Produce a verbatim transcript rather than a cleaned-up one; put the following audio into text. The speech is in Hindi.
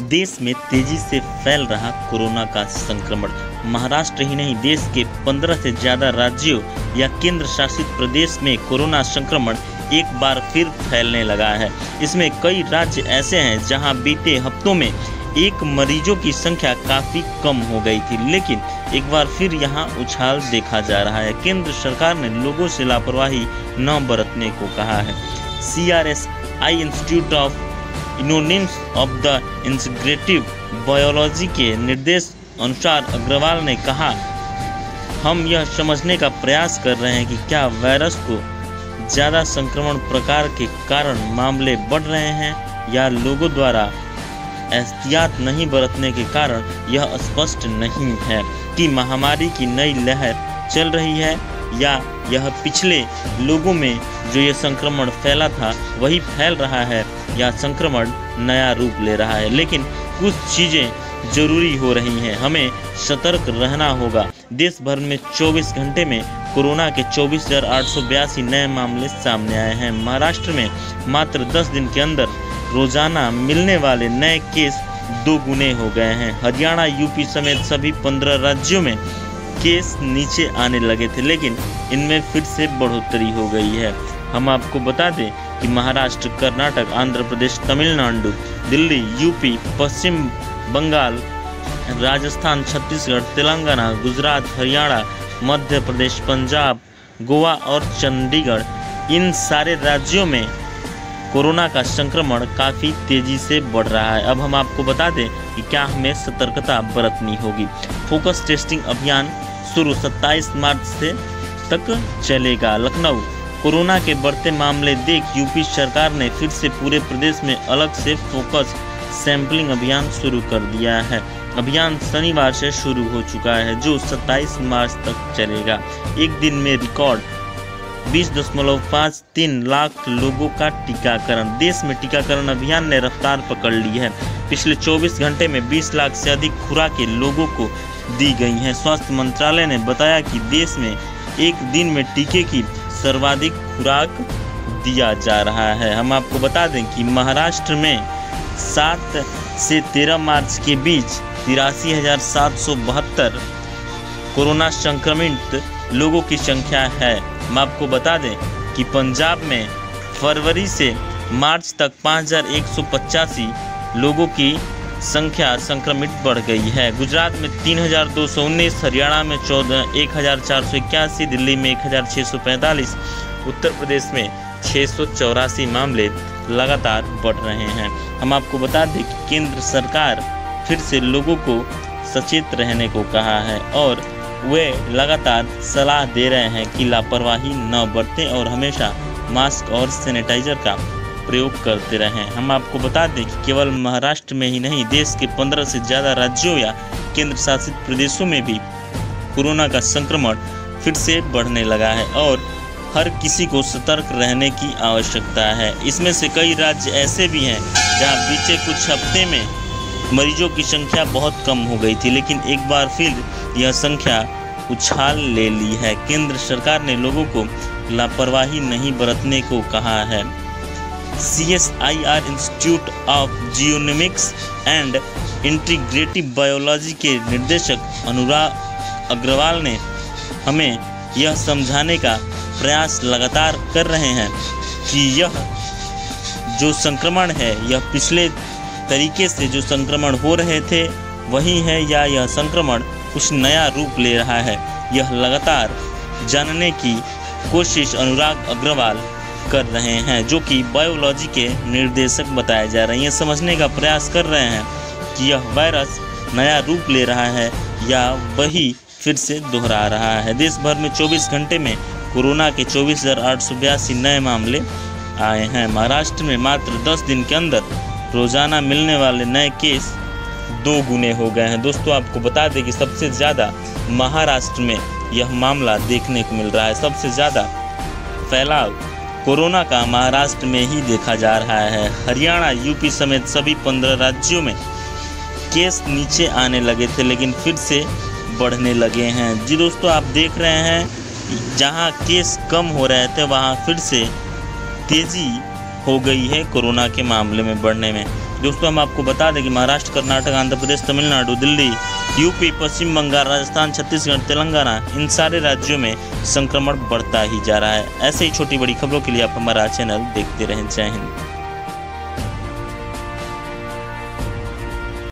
देश में तेजी से फैल रहा कोरोना का संक्रमण। महाराष्ट्र ही नहीं, देश के पंद्रह से ज़्यादा राज्यों या केंद्र शासित प्रदेश में कोरोना संक्रमण एक बार फिर फैलने लगा है। इसमें कई राज्य ऐसे हैं जहां बीते हफ्तों में एक मरीजों की संख्या काफ़ी कम हो गई थी, लेकिन एक बार फिर यहां उछाल देखा जा रहा है। केंद्र सरकार ने लोगों से लापरवाही न बरतने को कहा है। C R S I institute of genomics of the integrative biology के निर्देश अनुसार अग्रवाल ने कहा, हम यह समझने का प्रयास कर रहे हैं कि क्या वायरस को ज़्यादा संक्रमण प्रकार के कारण मामले बढ़ रहे हैं या लोगों द्वारा एहतियात नहीं बरतने के कारण। यह स्पष्ट नहीं है कि महामारी की नई लहर चल रही है या यह पिछले लोगों में जो ये संक्रमण फैला था वही फैल रहा है या संक्रमण नया रूप ले रहा है। लेकिन कुछ चीज़ें जरूरी हो रही हैं, हमें सतर्क रहना होगा। देश भर में चौबीस घंटे में कोरोना के चौबीस हजार आठ सौ बयासी नए मामले सामने आए हैं। महाराष्ट्र में मात्र दस दिन के अंदर रोजाना मिलने वाले नए केस दो गुने हो गए हैं। हरियाणा, यूपी समेत सभी पंद्रह राज्यों में केस नीचे आने लगे थे, लेकिन इनमें फिर से बढ़ोतरी हो गई है। हम आपको बता दें कि महाराष्ट्र, कर्नाटक, आंध्र प्रदेश, तमिलनाडु, दिल्ली, यूपी, पश्चिम बंगाल, राजस्थान, छत्तीसगढ़, तेलंगाना, गुजरात, हरियाणा, मध्य प्रदेश, पंजाब, गोवा और चंडीगढ़, इन सारे राज्यों में कोरोना का संक्रमण काफ़ी तेज़ी से बढ़ रहा है। अब हम आपको बता दें कि क्या हमें सतर्कता बरतनी होगी। फोकस टेस्टिंग अभियान शुरू सत्ताईस मार्च से तक चलेगा। लखनऊ, कोरोना के बढ़ते मामले देख यूपी सरकार ने फिर से पूरे प्रदेश में अलग से फोकस सैंपलिंग अभियान शुरू कर दिया है। अभियान शनिवार से शुरू हो चुका है, जो सत्ताईस मार्च तक चलेगा। एक दिन में रिकॉर्ड बीस दशमलव पाँच तीन लाख लोगों का टीकाकरण। देश में टीकाकरण अभियान ने रफ्तार पकड़ ली है। पिछले चौबीस घंटे में बीस लाख से अधिक खुराकें लोगों को दी गई हैं। स्वास्थ्य मंत्रालय ने बताया कि देश में एक दिन में टीके की सर्वाधिक खुराक दिया जा रहा है। हम आपको बता दें कि महाराष्ट्र में सात से तेरह मार्च के बीच तिरासी हजार सात सौ बहत्तर कोरोना संक्रमित लोगों की संख्या है। हम आपको बता दें कि पंजाब में फरवरी से मार्च तक पाँच हजार एक सौ पचासी लोगों की संख्या संक्रमित बढ़ गई है। गुजरात में तीन हजार दो सौ उन्नीस, हरियाणा में चौदह एक हजार चार सौ इक्यासी, दिल्ली में एक हजार छः सौ पैंतालीस, उत्तर प्रदेश में छः सौ चौरासी मामले लगातार बढ़ रहे हैं। हम आपको बता दें कि केंद्र सरकार फिर से लोगों को सचेत रहने को कहा है और वे लगातार सलाह दे रहे हैं कि लापरवाही न बरतें और हमेशा मास्क और सैनिटाइजर का प्रयोग करते रहें। हम आपको बता दें कि केवल महाराष्ट्र में ही नहीं, देश के पंद्रह से ज़्यादा राज्यों या केंद्र शासित प्रदेशों में भी कोरोना का संक्रमण फिर से बढ़ने लगा है और हर किसी को सतर्क रहने की आवश्यकता है। इसमें से कई राज्य ऐसे भी हैं जहां बीते कुछ हफ्ते में मरीजों की संख्या बहुत कम हो गई थी, लेकिन एक बार फिर यह संख्या उछाल ले ली है। केंद्र सरकार ने लोगों को लापरवाही नहीं बरतने को कहा है। C S I R institute of genomics and integrative biology के निदेशक अनुराग अग्रवाल ने हमें यह समझाने का प्रयास लगातार कर रहे हैं कि यह जो संक्रमण है यह पिछले तरीके से जो संक्रमण हो रहे थे वही है या यह संक्रमण कुछ नया रूप ले रहा है। यह लगातार जानने की कोशिश अनुराग अग्रवाल कर रहे हैं, जो कि बायोलॉजी के निर्देशक बताए जा रहे हैं। यह समझने का प्रयास कर रहे हैं कि यह वायरस नया रूप ले रहा है या वही फिर से दोहरा रहा है। देश भर में चौबीस घंटे में कोरोना के चौबीस हजार आठ सौ बयासी नए मामले आए हैं। महाराष्ट्र में मात्र दस दिन के अंदर रोजाना मिलने वाले नए केस दो गुने हो गए हैं। दोस्तों, आपको बता दें कि सबसे ज़्यादा महाराष्ट्र में यह मामला देखने को मिल रहा है। सबसे ज़्यादा फैलाव कोरोना का महाराष्ट्र में ही देखा जा रहा है। हरियाणा, यूपी समेत सभी पंद्रह राज्यों में केस नीचे आने लगे थे, लेकिन फिर से बढ़ने लगे हैं। जी दोस्तों, आप देख रहे हैं जहां केस कम हो रहे थे वहां फिर से तेज़ी हो गई है कोरोना के मामले में बढ़ने में। दोस्तों हम आपको बता दें कि महाराष्ट्र, कर्नाटक, आंध्र प्रदेश, तमिलनाडु, दिल्ली, यूपी, पश्चिम बंगाल, राजस्थान, छत्तीसगढ़, तेलंगाना, इन सारे राज्यों में संक्रमण बढ़ता ही जा रहा है। ऐसे ही छोटी बड़ी खबरों के लिए आप हमारा चैनल देखते रहें। जय हिंद।